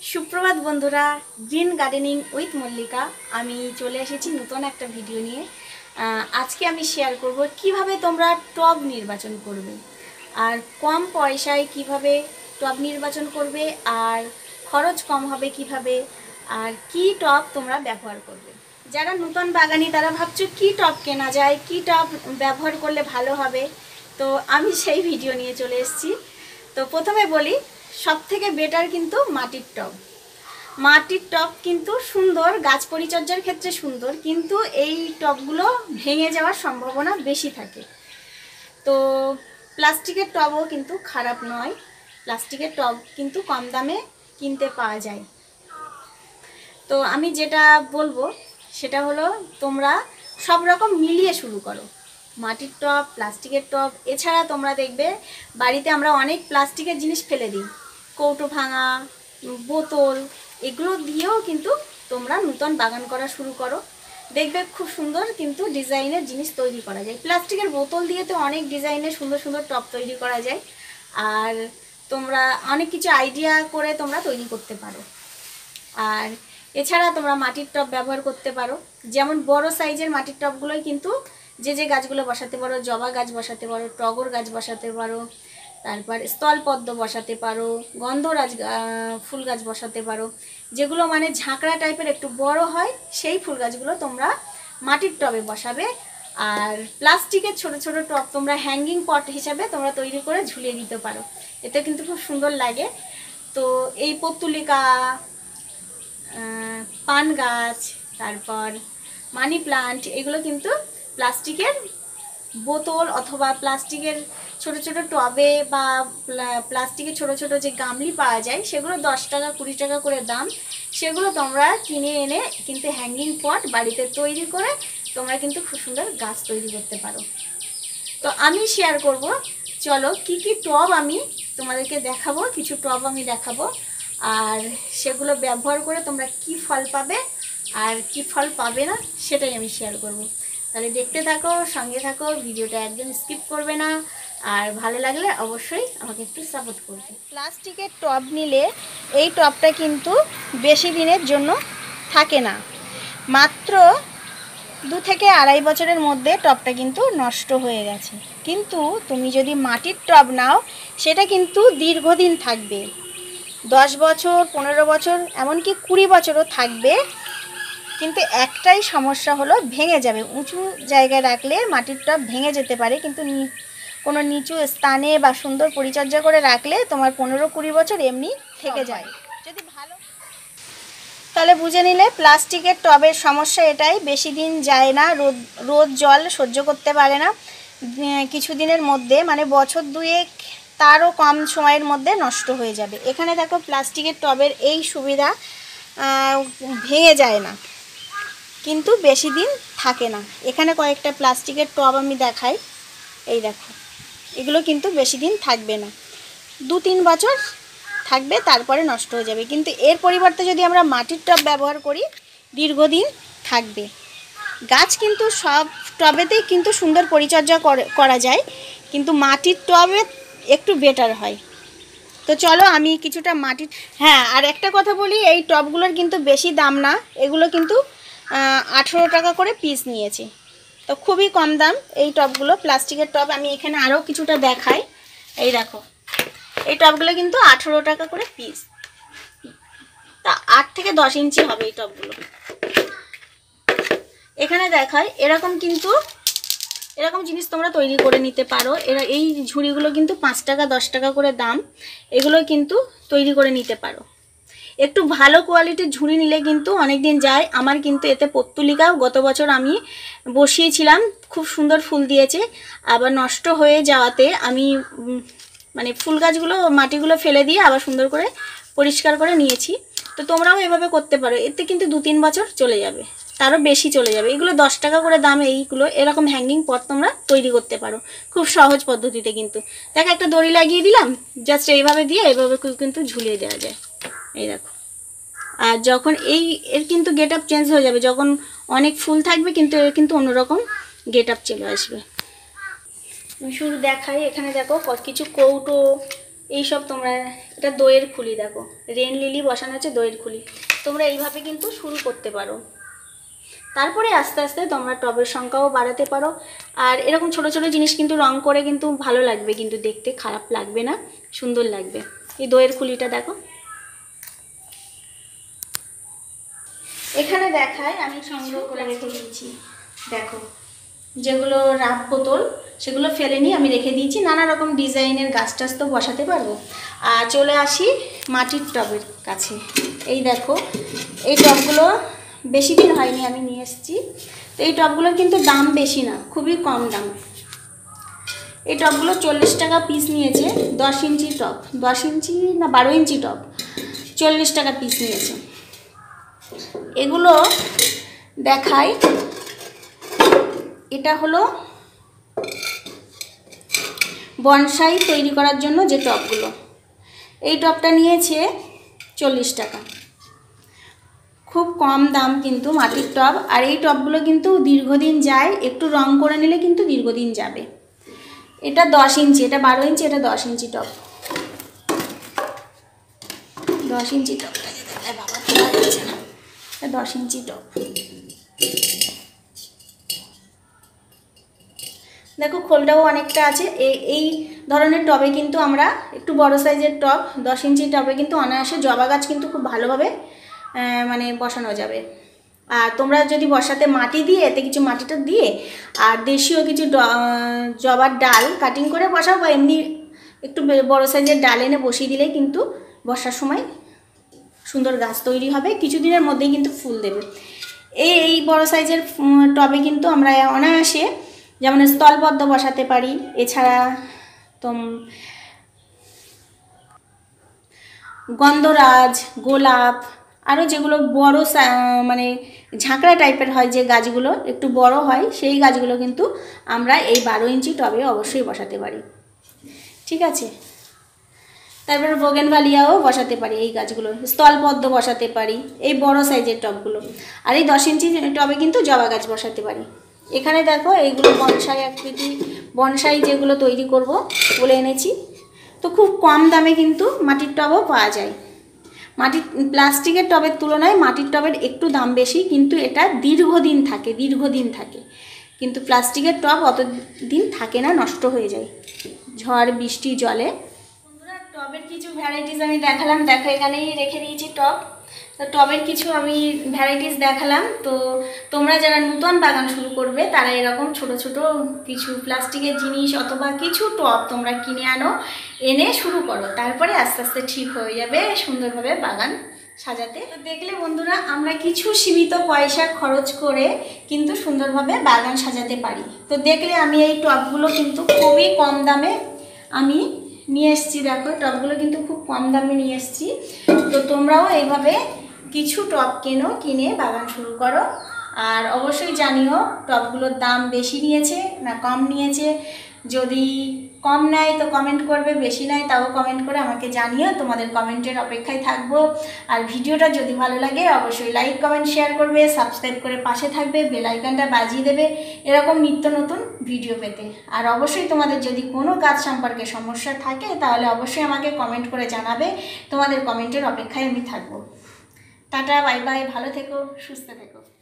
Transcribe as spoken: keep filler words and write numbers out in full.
সুপ্রভাত বন্ধুরা, green gardening with Mallika. আমি চলে এসেছি নতুন একটা ভিডিও নিয়ে। আজকে আমি শেয়ার করব কিভাবে তোমরা টব নির্বাচন করবে, আর কম পয়সায় কিভাবে টব নির্বাচন করবে, আর খরচ কম হবে কিভাবে, আর কি টব তোমরা ব্যবহার করবে। যারা নতুন বাগানি তারা ভাবছো কি টব কেনা যায়, কি টব ব্যবহার করলে ভালো হবে। তো আমি সেই ভিডিও নিয়ে চলে এসেছি। তো প্রথমে বলি, সব থেকে বেটার কিন্তু মাটির টব। মাটির টব কিন্তু সুন্দর, গাছ পরিচর্যার ক্ষেত্রে সুন্দর, কিন্তু এই টবগুলো ভেঙে যাওয়ার সম্ভাবনা বেশি থাকে। তো প্লাস্টিকের টবও কিন্তু খারাপ নয়, প্লাস্টিকের টব কিন্তু কম দামে কিনতে পাওয়া যায়। তো আমি যেটা বলবো সেটা হলো, তোমরা সব রকম মিলিয়ে শুরু করো। মাটির টব, প্লাস্টিকের টব, এছাড়া তোমরা দেখবে বাড়িতে আমরা অনেক প্লাস্টিকের জিনিস ফেলে দিই, কৌটো ভাঙা, বোতল, এগুলো দিয়েও কিন্তু তোমরা নতুন বাগান করা শুরু করো। দেখবে খুব সুন্দর কিন্তু ডিজাইনের জিনিস তৈরি করা যায়। প্লাস্টিকের বোতল দিয়ে তো অনেক ডিজাইনের সুন্দর সুন্দর টব তৈরি করা যায়, আর তোমরা অনেক কিছু আইডিয়া করে তোমরা তৈরি করতে পারো। আর এছাড়া তোমরা মাটির টব ব্যবহার করতে পারো, যেমন বড় সাইজের মাটির টবগুলোই কিন্তু যে যে গাছগুলো বসাতে পারো, জবা গাছ বসাতে পারো, টগর গাছ বসাতে পারো, তারপর স্থলপদ্ম বসাতে পারো, গন্ধরাজ ফুল গাছ বসাতে পারো। যেগুলো মানে ঝাঁকড়া টাইপের একটু বড় হয়, সেই ফুল গাছগুলো তোমরা মাটির টবে বসাবে। আর প্লাস্টিকের ছোট ছোট টব তোমরা হ্যাঙ্গিং পট হিসাবে তোমরা তৈরি করে ঝুলিয়ে দিতে পারো, এতে কিন্তু খুব সুন্দর লাগে। তো এই পত্তুলিকা, পান গাছ, তারপর মানি প্লান্ট, এগুলো কিন্তু প্লাস্টিকের বোতল অথবা প্লাস্টিকের ছোট ছোট টবে বা প্লাস্টিকের ছোট ছোট যে গামলি পাওয়া যায়, সেগুলো দশ টাকা কুড়ি টাকা করে দাম। সেগুলো তোমরা কিনে এনে কিন্তু হ্যাঙ্গিং পট বাড়িতে তৈরি করে তোমরা কিন্তু খুব সুন্দর গাছ তৈরি করতে পারো। তো আমি শেয়ার করব, চলো কি কি টব আমি তোমাদেরকে দেখাবো, কিছু টব আমি দেখাবো, আর সেগুলো ব্যবহার করে তোমরা কি ফল পাবে আর কি ফল পাবে না সেটাই আমি শেয়ার করব। তাহলে দেখতে থাকো, সঙ্গে থাকো, ভিডিওটা একদম স্কিপ করবে না, আর ভালো লাগলে অবশ্যই আমাকে একটু সাপোর্ট করবে। প্লাস্টিকের টব নিলে এই টবটা কিন্তু বেশি দিনের জন্য থাকে না, মাত্র দু থেকে আড়াই বছরের মধ্যে টবটা কিন্তু নষ্ট হয়ে গেছে। কিন্তু তুমি যদি মাটির টব নাও, সেটা কিন্তু দীর্ঘদিন থাকবে, দশ বছর, পনেরো বছর, এমনকি কুড়ি বছরও থাকবে। কিন্তু একটাই সমস্যা হলো, ভেঙে যাবে। উঁচু জায়গায় রাখলে মাটির টব ভেঙে যেতে পারে, কিন্তু কোনো নিচু স্থানে বা সুন্দর পরিচর্যা করে রাখলে তোমার পনেরো কুড়ি বছর এমনি থেকে যায় যদি ভালো। তাহলে বুঝে নিলে প্লাস্টিকের টবের সমস্যা এটাই, বেশি দিন যায় না, রোদ রোদ জল সহ্য করতে পারে না, কিছুদিনের মধ্যে মানে বছর দুয়েক তারও কম সময়ের মধ্যে নষ্ট হয়ে যাবে। এখানে দেখো প্লাস্টিকের টবের এই সুবিধা, ভেঙে যায় না কিন্তু বেশি দিন থাকে না। এখানে কয়েকটা প্লাস্টিকের টব আমি দেখাই, এই দেখো, এগুলো কিন্তু বেশি দিন থাকবে না, দু তিন বছর থাকবে, তারপরে নষ্ট হয়ে যাবে। কিন্তু এর পরিবর্তে যদি আমরা মাটির টব ব্যবহার করি, দীর্ঘদিন থাকবে। গাছ কিন্তু সব টবেতেই কিন্তু সুন্দর পরিচর্যা করা যায়, কিন্তু মাটির টবে একটু বেটার হয়। তো চলো আমি কিছুটা মাটির, হ্যাঁ আর একটা কথা বলি, এই টবগুলোর কিন্তু বেশি দাম না, এগুলো কিন্তু আঠেরো টাকা করে পিস নিয়েছে, তো খুবই কম দাম এই টবগুলো। প্লাস্টিকের টব আমি এখানে আরও কিছুটা দেখাই, এই দেখো, এই টবগুলো কিন্তু আঠেরো টাকা করে পিস, তা আট থেকে দশ ইঞ্চি হবে এই টবগুলো। এখানে দেখায় এরকম, কিন্তু এরকম জিনিস তোমরা তৈরি করে নিতে পারো। এরা এই ঝুড়িগুলো কিন্তু পাঁচ টাকা দশ টাকা করে দাম, এগুলো কিন্তু তৈরি করে নিতে পারো। একটু ভালো কোয়ালিটির ঝুড়ি নিলে কিন্তু অনেক দিন যায়। আমার কিন্তু এতে পত্তুলিকাও গত বছর আমি বসিয়েছিলাম, খুব সুন্দর ফুল দিয়েছে, আবার নষ্ট হয়ে যাওয়াতে আমি মানে ফুল গাছগুলো মাটিগুলো ফেলে দিয়ে আবার সুন্দর করে পরিষ্কার করে নিয়েছি। তো তোমরাও এভাবে করতে পারো, এতে কিন্তু দু তিন বছর চলে যাবে, তারও বেশি চলে যাবে। এগুলো দশ টাকা করে দাম। এইগুলো এরকম হ্যাঙ্গিং পট তোমরা তৈরি করতে পারো খুব সহজ পদ্ধতিতে। কিন্তু দেখো, একটা দড়ি লাগিয়ে দিলাম, জাস্ট এইভাবে দিয়ে এইভাবে কিন্তু ঝুলিয়ে দেওয়া যায়, এই দেখো। আর যখন এই এর কিন্তু গেট আপ চেঞ্জ হয়ে যাবে, যখন অনেক ফুল থাকবে কিন্তু এর কিন্তু অন্যরকম গেট আপ চলে আসবে। শুধু দেখাই, এখানে দেখো কিছু কৌটো, এইসব তোমরা, এটা দইয়ের খুলি, দেখো রেন লিলি বসানো আছে দইয়ের খুলি। তোমরা এইভাবে কিন্তু শুরু করতে পারো, তারপরে আস্তে আস্তে তোমরা টবের সংখ্যাও বাড়াতে পারো। আর এরকম ছোট ছোট জিনিস কিন্তু রং করে কিন্তু ভালো লাগবে, কিন্তু দেখতে খারাপ লাগবে না, সুন্দর লাগবে। এই দইয়ের খুলিটা দেখো, এখানে দেখায় আমি সংগ্রহ করে রেখে দিয়েছি। দেখো যেগুলো রাব বোতল সেগুলো ফেলে নিয়ে আমি রেখে দিয়েছি, নানা রকম ডিজাইনের গাছ টাছ তো বসাতে পারবো। আর চলে আসি মাটির টবের কাছে। এই দেখো এই টবগুলো বেশি দিন হয়নি আমি নিয়ে এসেছি। তো এই টবগুলোর কিন্তু দাম বেশি না, খুবই কম দাম। এই টবগুলো চল্লিশ টাকা পিস নিয়েছে, দশ ইঞ্চি টব, দশ ইঞ্চি না বারো ইঞ্চি টব, চল্লিশ টাকা পিস নিয়েছে। এগুলো দেখাই, এটা হলো বনসাই তৈরি করার জন্য যে টবগুলো, এই টবটা নিয়েছে চল্লিশ টাকা, খুব কম দাম কিন্তু মাটির টব। আর এই টবগুলো কিন্তু দীর্ঘদিন যায়, একটু রং করে নিলে কিন্তু দীর্ঘদিন যাবে। এটা দশ ইঞ্চি, এটা বারো ইঞ্চি, এটা দশ ইঞ্চি টব, দশ ইঞ্চি টবটা বাবা তোলা যাচ্ছে না, এটা দশ ইঞ্চি টব। দেখো খোলটাও অনেকটা আছে। এই এই ধরনের টবে কিন্তু আমরা একটু বড় সাইজের টব, দশ ইঞ্চি টবে কিন্তু অনায়াসে জবা গাছ কিন্তু খুব ভালোভাবে মানে বসানো যাবে। আর তোমরা যদি বসাতে মাটি দিয়ে, এতে কিছু মাটিটা দিয়ে আর দেশীয় কিছু জবার ডাল কাটিং করে বসাও, বা এমনি একটু বড় সাইজের ডাল এনে বসিয়ে দিলেই কিন্তু বসার সময় সুন্দর গাছ তৈরি হবে, কিছুদিনের মধ্যেই কিন্তু ফুল দেবে। এই এই বড় সাইজের টবে কিন্তু আমরা অনায়াসে যেমন স্থলপদ্ম বসাতে পারি, এছাড়া তোম গন্ধরাজ, গোলাপ, আরও যেগুলো বড় মানে ঝাঁকড়া টাইপের হয়, যে গাছগুলো একটু বড় হয়, সেই গাছগুলো কিন্তু আমরা এই বারো ইঞ্চি টবে অবশ্যই বসাতে পারি। ঠিক আছে, তারপরে বোগেনভেলিয়াও বসাতে পারি, এই গাছগুলো স্থলপদ্ম বসাতে পারি এই বড় সাইজের টবগুলো। আর এই দশ ইঞ্চি টবে কিন্তু জবা গাছ বসাতে পারি। এখানে দেখো এইগুলো বনসাই আকৃতি, বনসাই যেগুলো তৈরি করব বলে এনেছি। তো খুব কম দামে কিন্তু মাটির টবও পাওয়া যায়। মাটির প্লাস্টিকের টবের তুলনায় মাটির টবের একটু দাম বেশি, কিন্তু এটা দীর্ঘদিন থাকে, দীর্ঘদিন থাকে। কিন্তু প্লাস্টিকের টব অত দিন থাকে না, নষ্ট হয়ে যায় ঝড় বৃষ্টি জলে। বন্ধুরা টবের কিছু ভ্যারাইটিস আমি দেখালাম, দেখো এখানেই রেখে দিয়েছি টব। তো টবের কিছু আমি ভ্যারাইটিস দেখালাম। তো তোমরা যারা নতুন বাগান শুরু করবে তারা এরকম ছোট ছোট কিছু প্লাস্টিকের জিনিস অথবা কিছু টব তোমরা কিনে আনো, এনে শুরু করো, তারপরে আস্তে আস্তে ঠিক হয়ে যাবে সুন্দরভাবে বাগান সাজাতে। তো দেখলে বন্ধুরা আমরা কিছু সীমিত পয়সা খরচ করে কিন্তু সুন্দরভাবে বাগান সাজাতে পারি। তো দেখলে আমি এই টবগুলো কিন্তু খুবই কম দামে আমি নিয়ে এসেছি। দেখো টবগুলো কিন্তু খুব কম দামে নিয়ে এসেছি। তো তোমরাও এইভাবে কিছু টব কেনো, কিনে বাগান শুরু করো। আর অবশ্যই জানিও টবগুলোর দাম বেশি নিয়েছে না কম নিয়েছে। যদি কম নেয় তো কমেন্ট করবে, বেশি নেয় তাও কমেন্ট করে আমাকে জানিও, তোমাদের কমেন্টের অপেক্ষায় থাকবো। আর ভিডিওটা যদি ভালো লাগে অবশ্যই লাইক কমেন্ট শেয়ার করবে, সাবস্ক্রাইব করে পাশে থাকবে, বেল আইকনটা বাজিয়ে দেবে এরকম নিত্য নতুন ভিডিও পেতে। আর অবশ্যই তোমাদের যদি কোনো কাজ সম্পর্কে সমস্যা থাকে তাহলে অবশ্যই আমাকে কমেন্ট করে জানাবে, তোমাদের কমেন্টের অপেক্ষায় আমি থাকবো। টাটা, বাই বাই, ভালো থেকো, সুস্থ থেকো।